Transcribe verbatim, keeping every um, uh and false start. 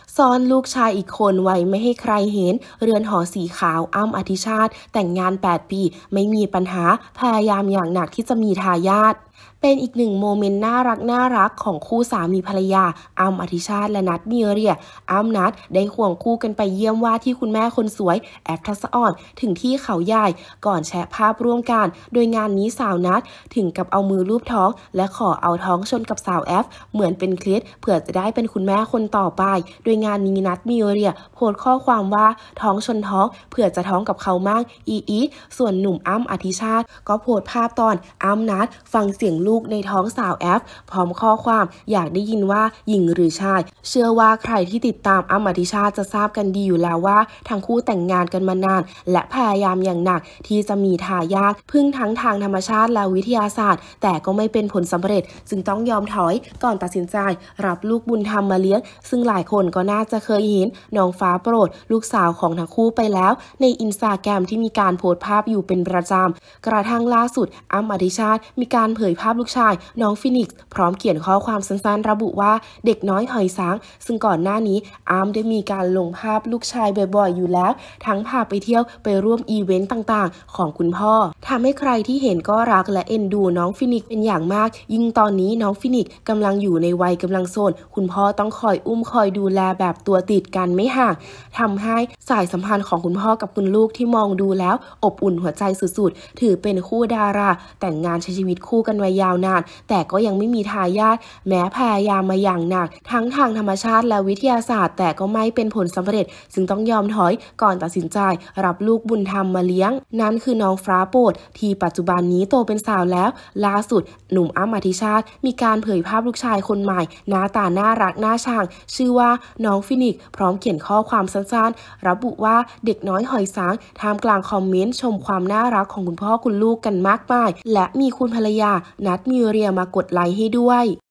ซ่อนลูกชายอีกคนไว้ไม่ให้ใครเห็นเรือนหอสีขาวอ้ำอธิชาติแต่งงานแปดปีไม่มีปัญหาพยายามอย่างหนักที่จะมีทายาทเป็นอีกหนึ่งโมเมนต์น่ารักน่ารักของคู่สามีภรรยาอ้ำอธิชาติและนัทมีเรียอ้ำนัทได้ควงคู่กันไปเยี่ยมว่าที่คุณแม่คนสวยแอฟทัศอ่อนถึงที่เขาใหญ่ก่อนแชร์ภาพร่วมกันโดยงานนี้สาวนัทถึงกับเอามือลูบท้องและขอเอาท้องชนกับสาวแอฟเหมือนเป็นเคล็ดเผื่อจะได้เป็นคุณแม่คนต่อไปโดยงานนี้นัทมีเรียโพสต์ข้อความว่าท้องชนท้องเผื่อจะท้องกับเขามั่งอีอีส่วนหนุ่มอ้ำอธิชาติก็โพสต์ภาพตอนอ้ำนัทฟังเสียงลูกในท้องสาวแอฟพร้อมข้อความอยากได้ยินว่าหญิงหรือชายเชื่อว่าใครที่ติดตามอ้ำอธิชาติจะทราบกันดีอยู่แล้วว่าทั้งคู่แต่งงานกันมานานและพยายามอย่างหนักที่จะมีทายาทพึ่งทั้งทางธรรมชาติและวิทยาศาสตร์แต่ก็ไม่เป็นผลสำเร็จจึงต้องยอมถอยก่อนตัดสินใจรับลูกบุญธรรมมาเลี้ยงซึ่งหลายคนก็น่าจะเคยเห็นน้องฟ้าโปรดลูกสาวของทั้งคู่ไปแล้วในอินสตาแกรมที่มีการโพสต์ภาพอยู่เป็นประจำกระทั่งล่าสุดอ้ำอธิชาติมีการเผยภาพลูกชายน้องฟินิกซ์พร้อมเขียนข้อความสั้นๆระบุว่าเด็กน้อยหอยสางซึ่งก่อนหน้านี้อ้ำได้มีการลงภาพลูกชายบ่อยๆอยู่แล้วทั้งพาไปเที่ยวไปร่วมอีเวนต์ต่างๆของคุณพ่อทำให้ใครที่เห็นก็รักและเอ็นดูน้องฟินิกซ์เป็นอย่างมากยิ่งตอนนี้น้องฟินิกซ์กำลังอยู่ในวัยกำลังโซนคุณพ่อต้องคอยอุ้มคอยดูแลแบบตัวติดกันไม่ห่างทำให้สายสัมพันธ์ของคุณพ่อกับคุณลูกที่มองดูแล้วอบอุ่นหัวใจสุดๆถือเป็นคู่ดาราแต่งงานใช้ชีวิตคู่กันมายาวนานแต่ก็ยังไม่มีทายาทแม้พยายามมาอย่างหนักทั้งทางธรรมชาติและวิทยาศาสตร์แต่ก็ไม่เป็นผลสำเร็จจึงต้องยอมถอยก่อนตัดสินใจรับลูกบุญธรรมมาเลี้ยงนั่นคือน้องฟ้าโปรดที่ปัจจุบันนี้โตเป็นสาวแล้วล่าสุดหนุ่มอ้ำอธิชาติมีการเผยภาพลูกชายคนใหม่หน้าตาน่ารักน่าชังชื่อว่าน้องฟินิกซ์พร้อมเขียนข้อความสั้นๆระบุว่าเด็กน้อยหอยสางท่ามกลางคอมเมนต์ชมความน่ารักของคุณพ่อคุณลูกกันมากมายและมีคุณภรรยานัทมีเรียมากดไลค์ให้ด้วย